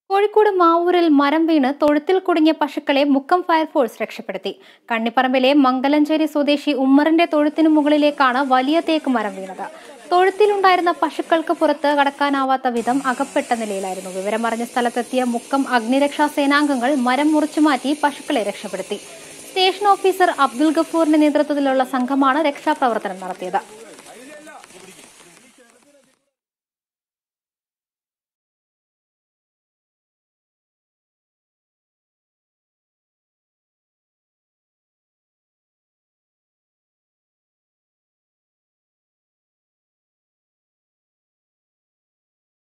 കോഴിക്കോട് മാവൂരിൽ മരം വീണ് തൊഴുത്തിൽ കുടുങ്ങിയ പശുക്കളെ മുക്കം ഫയർഫോഴ്സ് രക്ഷപ്പെടുത്തി. കണ്ണിപ്പറമ്പിലെ മംഗലഞ്ചേരി സ്വദേശി ഉമ്മറിന്റെ തൊഴുത്തിനു മുകളിലേക്കാണ് വലിയ തേക്ക് മരം വീണത്. തൊഴുത്തിലുണ്ടായിരുന്ന പശുക്കൾക്ക് പുറത്ത് കടക്കാനാവാത്ത വിധം അകപ്പെട്ട നിലയിലായിരുന്നു. വിവരമറിഞ്ഞ സ്ഥലത്തെത്തിയ മുക്കം അഗ്നിരക്ഷാ സേനാംഗങ്ങൾ മരം മുറിച്ചുമാറ്റി പശുക്കളെ രക്ഷപ്പെടുത്തി. സ്റ്റേഷൻ ഓഫീസർ അബ്ദുൽ ഗഫൂറിന്റെ നേതൃത്വത്തിലുള്ള സംഘമാണ് രക്ഷാപ്രവർത്തനം നടത്തിയത്.